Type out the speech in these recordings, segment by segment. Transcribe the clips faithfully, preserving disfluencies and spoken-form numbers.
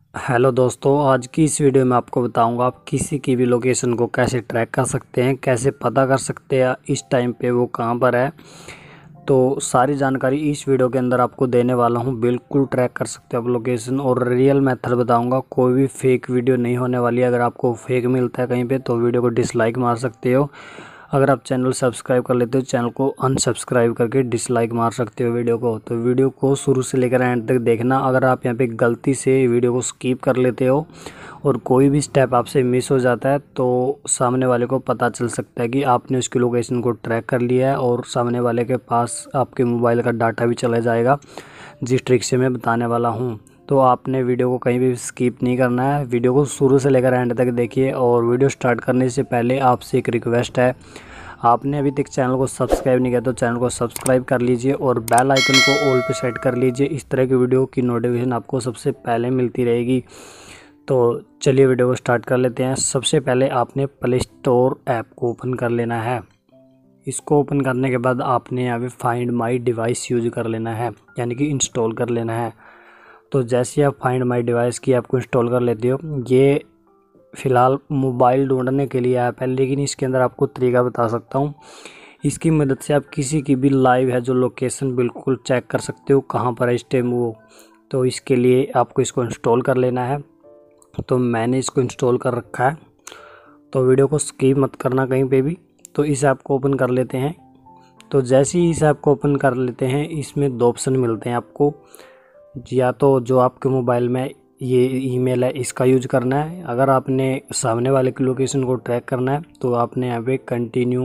Hello दोस्तों, आज की इस वीडियो में आपको बताऊंगा आप किसी की भी लोकेशन को कैसे ट्रैक कर सकते हैं, कैसे पता कर सकते हैं इस टाइम पे वो कहां पर है। तो सारी जानकारी इस वीडियो के अंदर आपको देने वाला हूं। बिल्कुल ट्रैक कर सकते हो आप लोकेशन, और रियल मेथड बताऊंगा। कोई भी फेक वीडियो नहीं होने वाली है। अगर आपको फेक मिलता है कहीं पे तो वीडियो को डिसलाइक मार सकते हो। अगर आप चैनल सब्सक्राइब कर लेते हो, चैनल को अनसब्सक्राइब करके डिसलाइक मार सकते हो वीडियो को। तो वीडियो को शुरू से लेकर एंड तक देखना। अगर आप यहाँ पे गलती से वीडियो को स्किप कर लेते हो और कोई भी स्टेप आपसे मिस हो जाता है तो सामने वाले को पता चल सकता है कि आपने उसकी लोकेशन को ट्रैक कर लिया है, और सामने वाले के पास आपके मोबाइल का डाटा भी चला जाएगा, जिस ट्रिक से मैं बताने वाला हूँ। तो आपने वीडियो को कहीं भी स्किप नहीं करना है, वीडियो को शुरू से लेकर एंड तक देखिए। और वीडियो स्टार्ट करने से पहले आपसे एक रिक्वेस्ट है, आपने अभी तक चैनल को सब्सक्राइब नहीं किया तो चैनल को सब्सक्राइब कर लीजिए और बेल आइकन को ऑल पे सेट कर लीजिए। इस तरह की वीडियो की नोटिफिकेशन आपको सबसे पहले मिलती रहेगी। तो चलिए वीडियो को स्टार्ट कर लेते हैं। सबसे पहले आपने प्ले स्टोर ऐप को ओपन कर लेना है। इसको ओपन करने के बाद आपने यहाँ पे फाइंड माई डिवाइस यूज कर लेना है, यानी कि इंस्टॉल कर लेना है। तो जैसे आप फाइंड माई डिवाइस की ऐप को इंस्टॉल कर लेते हो, ये फ़िलहाल मोबाइल ढूंढने के लिए ऐप है, लेकिन इसके अंदर आपको तरीका बता सकता हूँ। इसकी मदद से आप किसी की भी लाइव है जो लोकेशन बिल्कुल चेक कर सकते हो कहाँ पर है इस टाइम वो। तो इसके लिए आपको इसको इंस्टॉल कर लेना है। तो मैंने इसको इंस्टॉल कर रखा है, तो वीडियो को स्किप मत करना कहीं पे भी। तो इस ऐप को ओपन कर लेते हैं। तो जैसे ही इस ऐप को ओपन कर लेते हैं, इसमें दो ऑप्शन मिलते हैं आपको। या तो जो आपके मोबाइल में ये ईमेल है इसका यूज करना है। अगर आपने सामने वाले की लोकेशन को ट्रैक करना है तो आपने यहाँ पे कंटिन्यू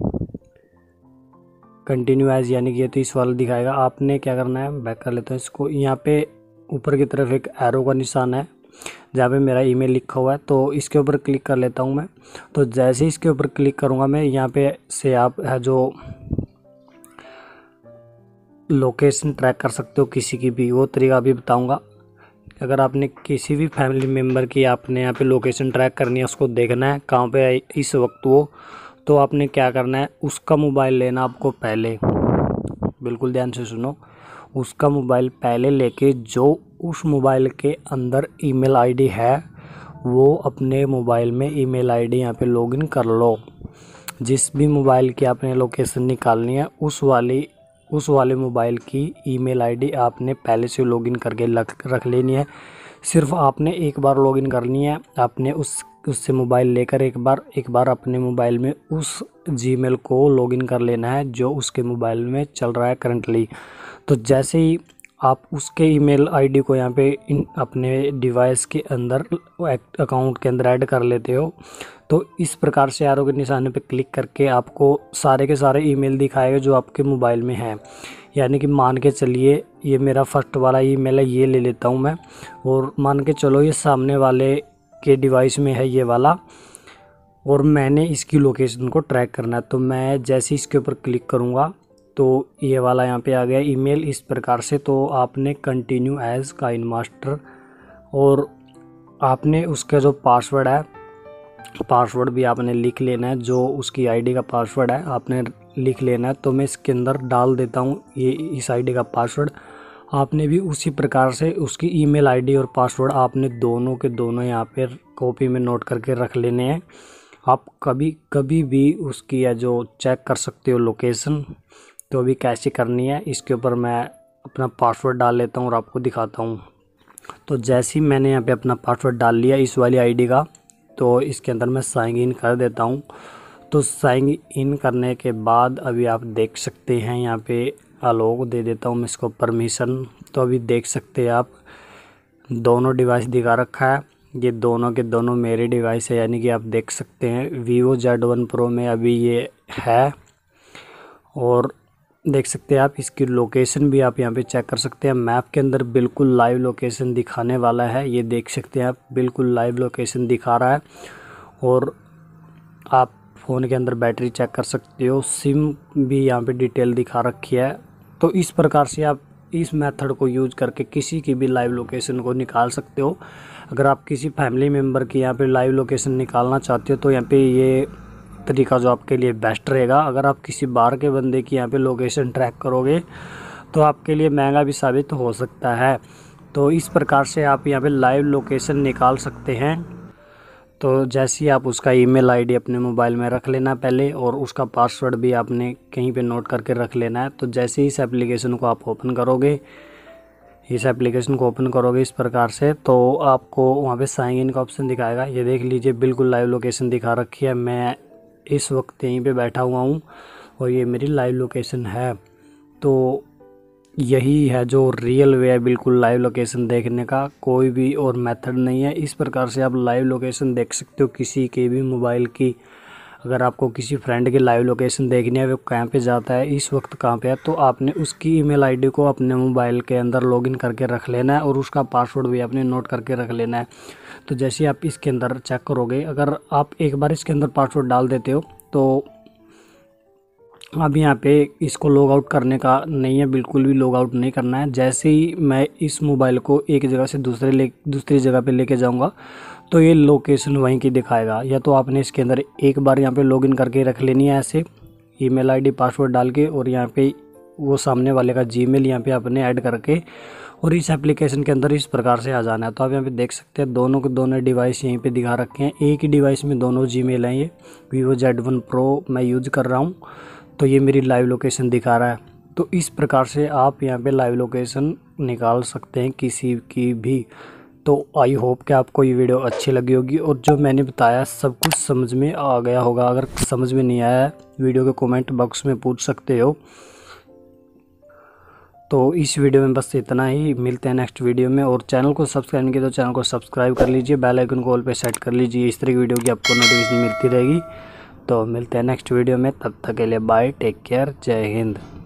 कंटिन्यू एज, यानी कि ये तो इस वाला दिखाएगा। आपने क्या करना है, बैक कर लेते हैं इसको। यहाँ पे ऊपर की तरफ एक एरो का निशान है जहाँ पे मेरा ईमेल लिखा हुआ है, तो इसके ऊपर क्लिक कर लेता हूँ मैं। तो जैसे इसके ऊपर क्लिक करूँगा मैं, यहाँ पे से आप है जो लोकेशन ट्रैक कर सकते हो किसी की भी, वो तरीका भी बताऊँगा। अगर आपने किसी भी फैमिली मेम्बर की आपने यहाँ पे लोकेशन ट्रैक करनी है, उसको देखना है कहाँ पे है इस वक्त वो, तो आपने क्या करना है, उसका मोबाइल लेना आपको पहले। बिल्कुल ध्यान से सुनो। उसका मोबाइल पहले लेके जो उस मोबाइल के अंदर ईमेल आईडी है वो अपने मोबाइल में ईमेल आईडी यहाँ पे लॉगिन कर लो। जिस भी मोबाइल की आपने लोकेशन निकालनी है उस वाली उस वाले मोबाइल की ईमेल आईडी आपने पहले से लॉगिन करके रख लेनी है। सिर्फ आपने एक बार लॉगिन करनी है। आपने उस उससे मोबाइल लेकर एक बार एक बार अपने मोबाइल में उस जीमेल को लॉगिन कर लेना है जो उसके मोबाइल में चल रहा है करंटली। तो जैसे ही आप उसके ईमेल आईडी को यहाँ पे इन अपने डिवाइस के अंदर अकाउंट के अंदर ऐड कर लेते हो, तो इस प्रकार से एरो के निशाने पे क्लिक करके आपको सारे के सारे ईमेल दिखाएगा जो आपके मोबाइल में है। यानी कि मान के चलिए ये मेरा फर्स्ट वाला ईमेल है, ये ले लेता हूँ मैं। और मान के चलो ये सामने वाले के डिवाइस में है ये वाला, और मैंने इसकी लोकेशन को ट्रैक करना है। तो मैं जैसे इसके ऊपर क्लिक करूँगा तो ये वाला यहाँ पे आ गया ईमेल इस प्रकार से। तो आपने कंटिन्यू एज काइन मास्टर, और आपने उसका जो पासवर्ड है, पासवर्ड भी आपने लिख लेना है। जो उसकी आईडी का पासवर्ड है आपने लिख लेना है। तो मैं इसके अंदर डाल देता हूँ ये इस आईडी का पासवर्ड। आपने भी उसी प्रकार से उसकी ईमेल आईडी और पासवर्ड आपने दोनों के दोनों यहाँ पे कॉपी में नोट करके रख लेने हैं। आप कभी कभी भी उसकी है जो चेक कर सकते हो लोकेशन। तो अभी कैसे करनी है, इसके ऊपर मैं अपना पासवर्ड डाल लेता हूँ और आपको दिखाता हूँ। तो जैसे ही मैंने यहाँ पे अपना पासवर्ड डाल लिया इस वाली आईडी का, तो इसके अंदर मैं साइन इन कर देता हूँ। तो साइन इन करने के बाद अभी आप देख सकते हैं यहाँ पे अलाउ दे देता हूँ मैं इसको परमिशन। तो अभी देख सकते हैं आप दोनों डिवाइस दिखा रखा है, ये दोनों के दोनों मेरे डिवाइस है। यानी कि आप देख सकते हैं वीवो जेड वन प्रो में अभी ये है, और देख सकते हैं आप इसकी लोकेशन भी आप यहाँ पे चेक कर सकते हैं। मैप के अंदर बिल्कुल लाइव लोकेशन दिखाने वाला है, ये देख सकते हैं आप बिल्कुल लाइव लोकेशन दिखा रहा है। और आप फ़ोन के अंदर बैटरी चेक कर सकते हो, सिम भी यहाँ पे डिटेल दिखा रखी है। तो इस प्रकार से आप इस मेथड को यूज करके किसी की भी लाइव लोकेशन को निकाल सकते हो। अगर आप किसी फैमिली मेम्बर की यहाँ पे लाइव लोकेशन निकालना चाहते हो तो यहाँ पे ये तरीका जो आपके लिए बेस्ट रहेगा। अगर आप किसी बाहर के बंदे की यहाँ पे लोकेशन ट्रैक करोगे तो आपके लिए महंगा भी साबित हो सकता है। तो इस प्रकार से आप यहाँ पे लाइव लोकेशन निकाल सकते हैं। तो जैसे ही आप उसका ईमेल आईडी अपने मोबाइल में रख लेना पहले, और उसका पासवर्ड भी आपने कहीं पे नोट करके रख लेना है। तो जैसे ही इस एप्लीकेशन को आप ओपन करोगे इस एप्लीकेशन को ओपन करोगे इस प्रकार से, तो आपको वहाँ पे साइन इन का ऑप्शन दिखाएगा। ये देख लीजिए बिल्कुल लाइव लोकेशन दिखा रखी है। मैं इस वक्त यहीं पे बैठा हुआ हूँ और ये मेरी लाइव लोकेशन है। तो यही है जो रियल वे है बिल्कुल लाइव लोकेशन देखने का, कोई भी और मेथड नहीं है। इस प्रकार से आप लाइव लोकेशन देख सकते हो किसी के भी मोबाइल की। अगर आपको किसी फ्रेंड की लाइव लोकेशन देखनी है, वो कहाँ पे जाता है, इस वक्त कहाँ पे है, तो आपने उसकी ईमेल आईडी को अपने मोबाइल के अंदर लॉगिन करके रख लेना है और उसका पासवर्ड भी आपने नोट करके रख लेना है। तो जैसे आप इसके अंदर चेक करोगे, अगर आप एक बार इसके अंदर पासवर्ड डाल देते हो तो अब यहाँ पे इसको लॉग आउट करने का नहीं है, बिल्कुल भी लॉग आउट नहीं करना है। जैसे ही मैं इस मोबाइल को एक जगह से दूसरे ले दूसरी जगह पे लेके जाऊँगा तो ये लोकेशन वहीं की दिखाएगा। या तो आपने इसके अंदर एक बार यहाँ पे लॉगिन करके रख लेनी है ऐसे ईमेल आईडी पासवर्ड डाल के, और यहाँ पे वो सामने वाले का जीमेल यहाँ पे आपने ऐड करके और इस एप्लीकेशन के अंदर इस प्रकार से आ जाना है। तो आप यहाँ पे देख सकते हैं दोनों के दोनों डिवाइस यहीं पे दिखा रखे हैं। एक ही डिवाइस में दोनों जीमेल हैं। ये वीवो जेड वन प्रो मैं यूज़ कर रहा हूँ, तो ये मेरी लाइव लोकेशन दिखा रहा है। तो इस प्रकार से आप यहाँ पे लाइव लोकेशन निकाल सकते हैं किसी की भी। तो आई होप कि आपको ये वीडियो अच्छी लगी होगी और जो मैंने बताया सब कुछ समझ में आ गया होगा। अगर समझ में नहीं आया वीडियो के कमेंट बॉक्स में पूछ सकते हो। तो इस वीडियो में बस इतना ही, मिलते हैं नेक्स्ट वीडियो में। और चैनल को सब्सक्राइब नहीं किया तो चैनल को सब्सक्राइब कर लीजिए, बेल आइकन को ऑल पे सेट कर लीजिए, इस तरह की वीडियो की आपको नोटिफिकेशन मिलती रहेगी। तो मिलते हैं नेक्स्ट वीडियो में, तब तक के लिए बाय, टेक केयर, जय हिंद।